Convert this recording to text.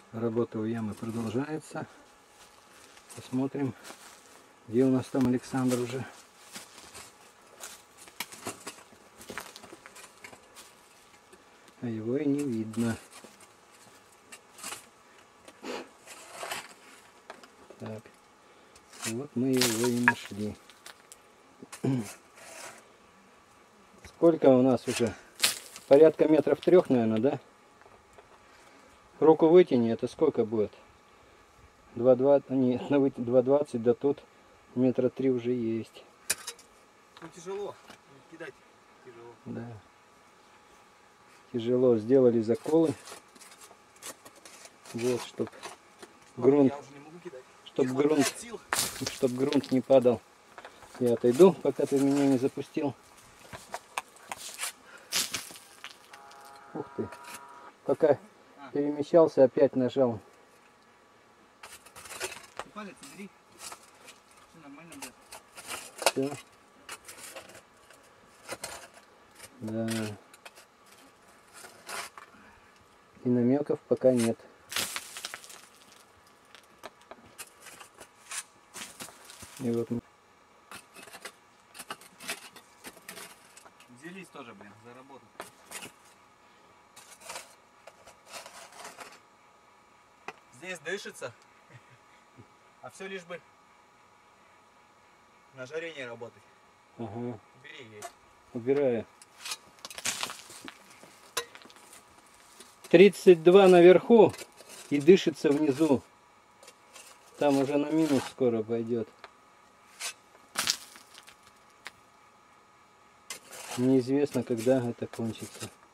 Работа у ямы продолжается. Посмотрим, где у нас там Александр уже. А его и не видно. Так, вот мы его и нашли. Сколько у нас уже? Порядка метров 3, наверное, да? Руку вытяни, это сколько будет? 2,20, нет, 2,20, да тут метра 3 уже есть. Ну тяжело, кидать тяжело. Да. Тяжело. Сделали заколы. Вот, чтоб грунт, Я уже не могу кидать. чтоб грунт не падал. Я отойду, пока ты меня не запустил. Ух ты. Пока перемещался, опять нажал. Палец убери. Все нормально, да? Все. Да. И намеков пока нет. И вот мы. Взялись тоже, блин, за работу. Здесь дышится, а все лишь бы на жаре не работать. Ага. Убери ей. Убираю. 32 наверху и дышится внизу. Там уже на минус скоро пойдет. Неизвестно, когда это кончится.